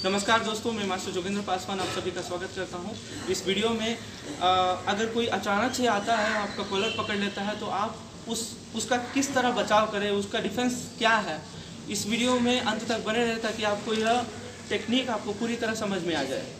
नमस्कार दोस्तों, मैं मास्टर जोगेंद्र पासवान आप सभी का स्वागत करता हूं। इस वीडियो में अगर कोई अचानक से आता है, आपका कॉलर पकड़ लेता है, तो आप उसका किस तरह बचाव करें, उसका डिफेंस क्या है, इस वीडियो में अंत तक बने रहे ताकि आपको यह टेक्निक आपको पूरी तरह समझ में आ जाए।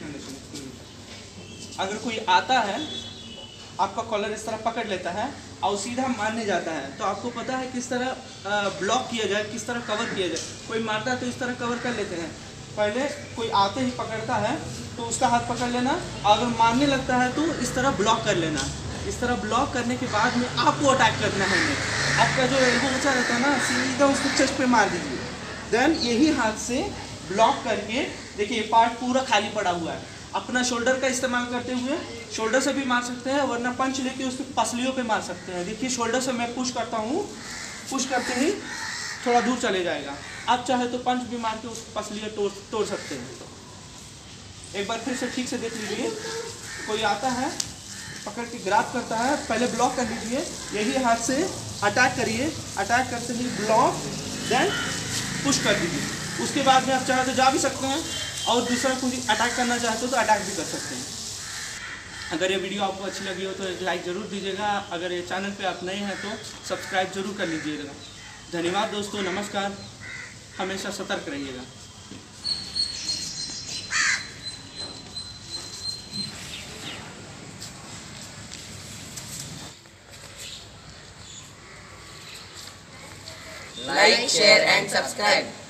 अगर कोई आता है, आपका कॉलर इस तरह पकड़ लेता है और सीधा मारने जाता है, तो आपको पता है किस तरह ब्लॉक किया जाए, किस तरह कवर किया जाए। कोई मारता है तो इस तरह कवर कर लेते हैं। पहले कोई आते ही पकड़ता है तो उसका हाथ पकड़ लेना, अगर मारने लगता है तो इस तरह ब्लॉक कर लेना। इस तरह ब्लॉक करने के बाद में आपको अटैक करना है। आपका जो एल्बो ऊंचा रहता है ना, सीधा उसको चेस्ट पे मार दीजिए। देन यही हाथ से ब्लॉक करके देखिए, ये पार्ट पूरा खाली पड़ा हुआ है। अपना शोल्डर का इस्तेमाल करते हुए शोल्डर से भी मार सकते हैं, वरना पंच लेके उसके पसलियों पे मार सकते हैं। देखिए, शोल्डर से मैं पुश करता हूँ, पुश करते ही थोड़ा दूर चले जाएगा। आप चाहे तो पंच भी मार के उस पसलियाँ तोड़ सकते हैं। एक बार फिर से ठीक से देख लीजिए। कोई आता है, पकड़ के ग्राब करता है, पहले ब्लॉक कर लीजिए, यही हाथ से अटैक करिए। अटैक करते ही ब्लॉक, देन पुश कर दीजिए। उसके बाद में आप चाहे तो जा भी सकते हैं, और दूसरा कोई अटैक करना चाहते हो तो अटैक भी कर सकते हैं। अगर ये वीडियो आपको अच्छी लगी हो तो एक लाइक ज़रूर दीजिएगा। अगर ये चैनल पे आप नए हैं तो सब्सक्राइब जरूर कर लीजिएगा। धन्यवाद दोस्तों, नमस्कार। हमेशा सतर्क रहिएगा। Like, share and subscribe.